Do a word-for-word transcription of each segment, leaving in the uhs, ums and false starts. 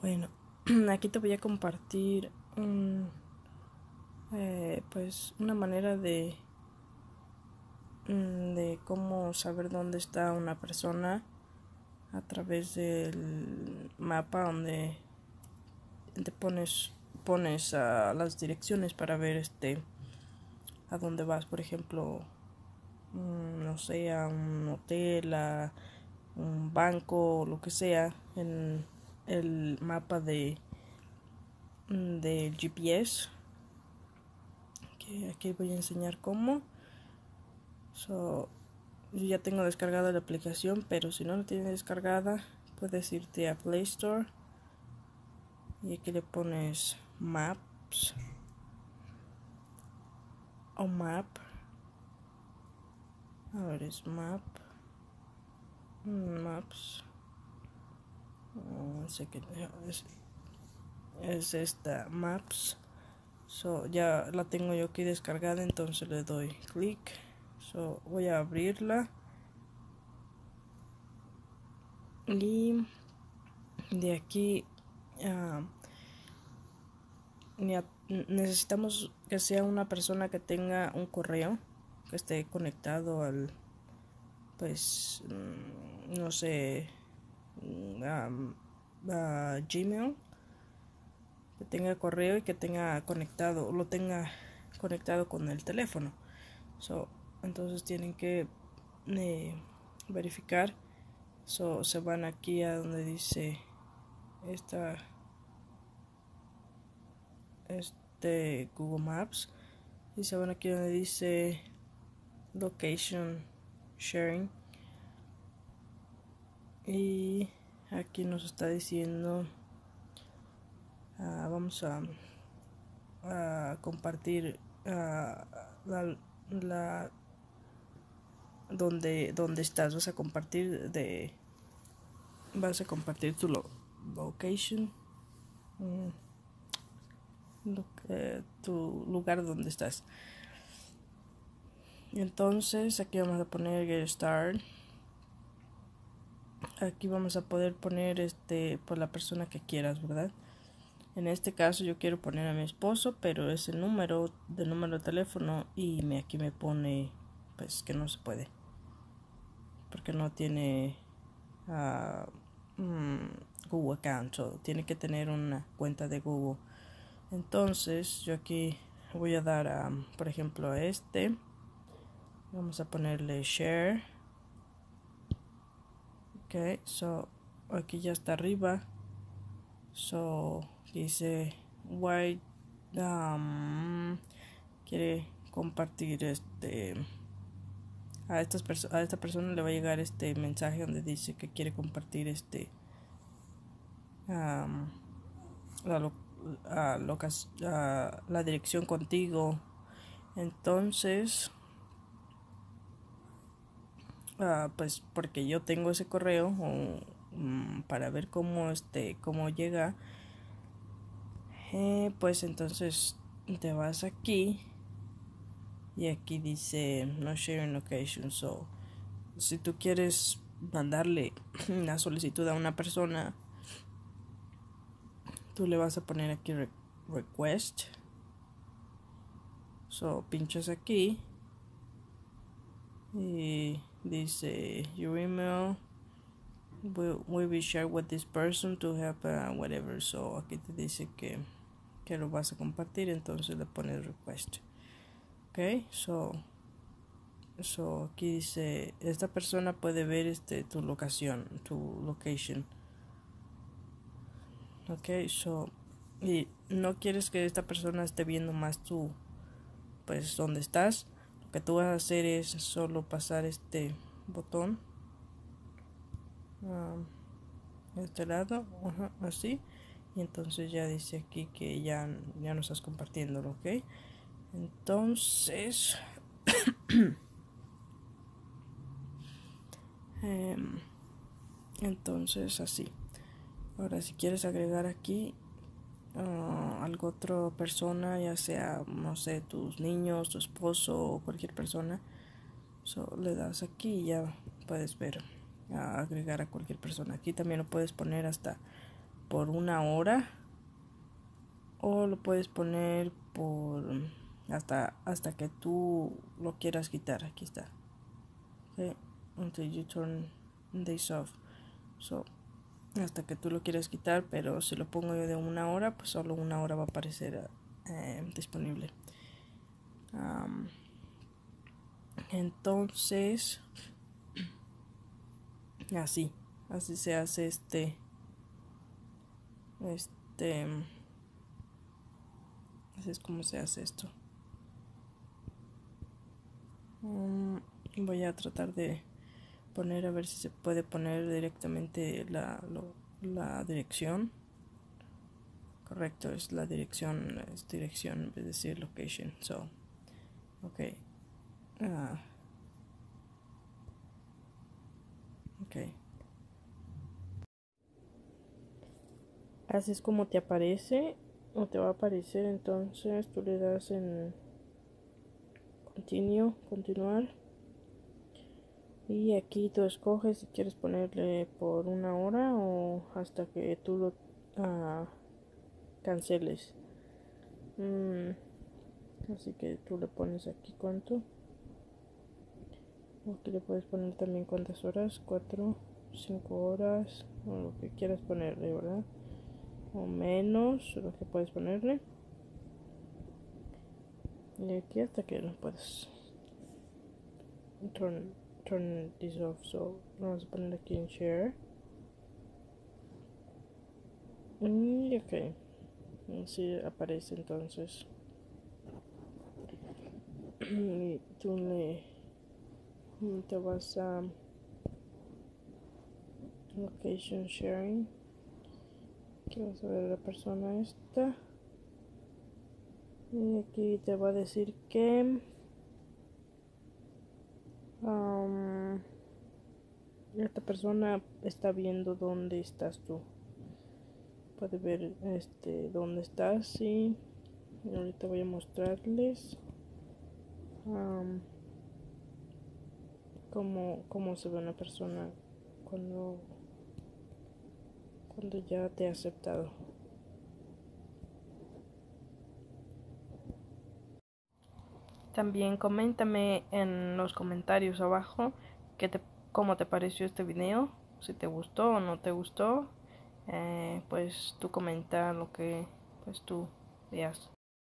Bueno, aquí te voy a compartir un, eh, pues una manera de, de cómo saber dónde está una persona a través del mapa donde te pones pones uh, las direcciones para ver este a dónde vas, por ejemplo, um, no sé, a un hotel, a un banco, lo que sea, en el mapa de de G P S, que aquí voy a enseñar cómo. So, yo ya tengo descargada la aplicación, pero si no la tienes descargada, puedes irte a Play Store y aquí le pones Maps o Map. A ver, es Map, Maps. Oh, sé que es, es esta Maps. So, ya la tengo yo aquí descargada, entonces le doy clic. So, voy a abrirla y de aquí uh, necesitamos que sea una persona que tenga un correo que esté conectado al, pues, no sé, a, a Gmail, que tenga correo y que tenga conectado, lo tenga conectado con el teléfono. So, entonces tienen que eh, verificar. So, se van aquí a donde dice esta este Google Maps y se van aquí donde dice Location Sharing y aquí nos está diciendo uh, vamos a, a compartir uh, la, la donde donde estás, vas a compartir de vas a compartir tu lo, location mm, lo, eh, tu lugar donde estás. Entonces aquí vamos a poner Get Started. Aquí vamos a poder poner este por la persona que quieras, ¿verdad? En este caso yo quiero poner a mi esposo, pero es el número de número de teléfono y me, aquí me pone pues que no se puede porque no tiene uh, mm, Google account, so tiene que tener una cuenta de Google. Entonces yo aquí voy a dar a, por ejemplo, a este, vamos a ponerle share. Ok, so aquí ya está arriba. So dice why um, quiere compartir este a estas perso- a esta persona le va a llegar este mensaje donde dice que quiere compartir este um, la, lo, a, locas, a, la dirección contigo. Entonces uh, pues porque yo tengo ese correo o, um, para ver cómo este cómo llega, eh, pues entonces te vas aquí y aquí dice no sharing location. So si tú quieres mandarle una solicitud a una persona, tú le vas a poner aquí re request. So pinchas aquí y dice your email will, will be shared with this person to help uh, whatever. So aquí te dice que, que lo vas a compartir, entonces le pones request. Ok, so So aquí dice esta persona puede ver este tu locación, tu location. Ok, so y no quieres que esta persona esté viendo más tu pues dónde estás. Lo que tú vas a hacer es solo pasar este botón um, a este lado, uh-huh, así, y entonces ya dice aquí que ya, ya no estás compartiéndolo, ok. Entonces um, entonces así. Ahora si quieres agregar aquí uh, algo otra persona, ya sea no sé tus niños, tu esposo o cualquier persona, so, le das aquí y ya puedes ver uh, agregar a cualquier persona. Aquí también lo puedes poner hasta por una hora o lo puedes poner por hasta hasta que tú lo quieras quitar. Aquí está. Okay. Until you turn this off. So, hasta que tú lo quieras quitar, pero si lo pongo yo de una hora, pues solo una hora va a aparecer eh, disponible. Um, entonces, así, así se hace este, este, así es como se hace esto. Um, voy a tratar de poner a ver si se puede poner directamente la, lo, la dirección. Correcto, es la dirección, es dirección en vez de decir location. So, okay. Uh, okay. Así es como te aparece o te va a aparecer. Entonces tú le das en continue, continuar, y aquí tú escoges si quieres ponerle por una hora o hasta que tú lo uh, canceles. Mm, así que tú le pones aquí cuánto. Aquí le puedes poner también cuántas horas, cuatro, cinco horas, o lo que quieras ponerle, ¿verdad? O menos, lo que puedes ponerle. Y aquí hasta que lo puedes turn, turn this off. So, vamos a poner aquí en share. Y ok, así aparece entonces. Y tú le te vas a location sharing. Aquí vas a ver a la persona esta. Y aquí te va a decir que um, esta persona está viendo dónde estás tú. Puede ver este dónde estás y ahorita voy a mostrarles um, cómo, cómo se ve una persona cuando, cuando ya te ha aceptado. También coméntame en los comentarios abajo qué te, cómo te pareció este video, si te gustó o no te gustó. Eh, pues tú comenta lo que pues tú veas.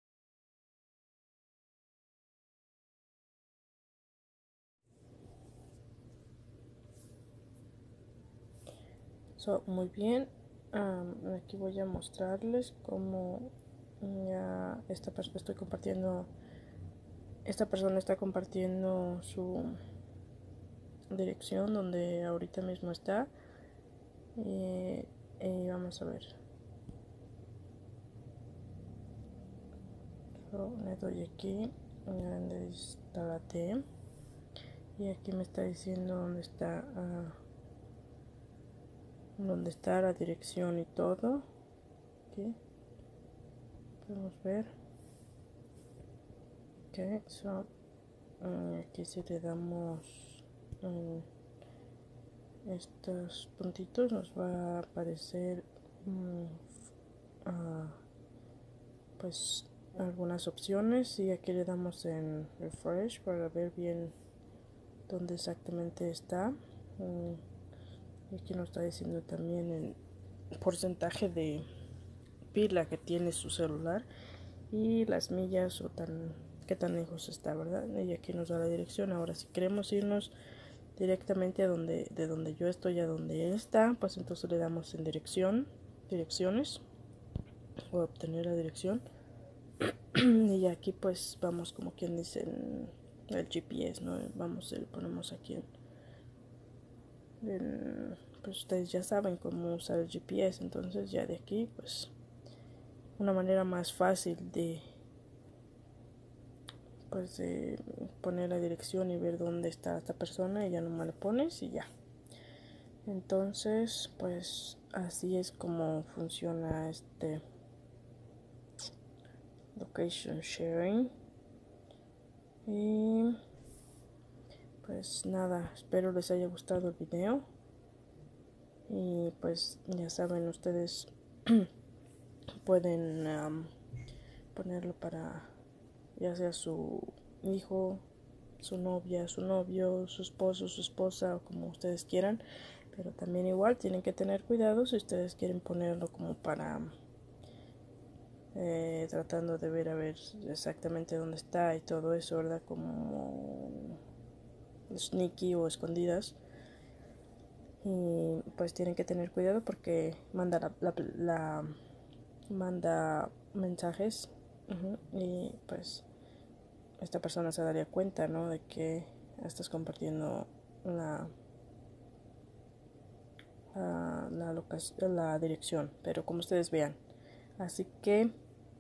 So, muy bien, um, aquí voy a mostrarles cómo ya esta persona estoy compartiendo, esta persona está compartiendo su dirección donde ahorita mismo está. Y, y vamos a ver. So, le doy aquí donde está la T y aquí me está diciendo dónde está uh, dónde está la dirección y todo. Aquí podemos ver. Ok, so uh, aquí si le damos um, estos puntitos nos va a aparecer um, uh, pues algunas opciones y aquí le damos en refresh para ver bien dónde exactamente está. Um, y aquí nos está diciendo también el porcentaje de pila que tiene su celular y las millas o tan qué tan lejos está, ¿verdad? Y aquí nos da la dirección. Ahora si queremos irnos directamente a donde de donde yo estoy a donde él está, pues entonces le damos en dirección, direcciones o obtener la dirección. Y aquí pues vamos como quien dice en el G P S, ¿no? Vamos, le ponemos aquí en, en, pues ustedes ya saben cómo usar el G P S, entonces ya de aquí pues una manera más fácil de pues de poner la dirección y ver dónde está esta persona y ya nomás le pones y ya. Entonces pues así es como funciona este location sharing. Y pues nada, espero les haya gustado el video y pues ya saben ustedes pueden um, ponerlo para ya sea su hijo, su novia, su novio, su esposo, su esposa o como ustedes quieran, pero también igual tienen que tener cuidado si ustedes quieren ponerlo como para eh, tratando de ver a ver exactamente dónde está y todo eso, ¿verdad? Como sneaky o escondidas. Y pues tienen que tener cuidado porque manda la, la, la manda mensajes, uh-huh, y pues esta persona se daría cuenta, ¿no? De que estás compartiendo la la, la, locación, la dirección, pero como ustedes vean. Así que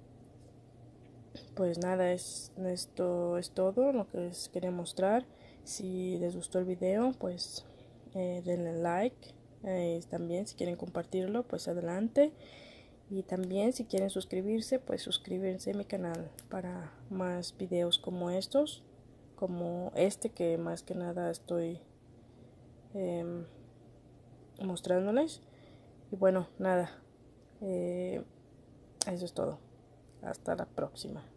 pues nada, es, esto es todo lo que les quería mostrar. Si les gustó el video, pues eh, denle like. Eh, también si quieren compartirlo, pues adelante. Y también si quieren suscribirse, pues suscríbanse a mi canal para más videos como estos, como este que más que nada estoy eh, mostrándoles. Y bueno, nada, eh, eso es todo. Hasta la próxima.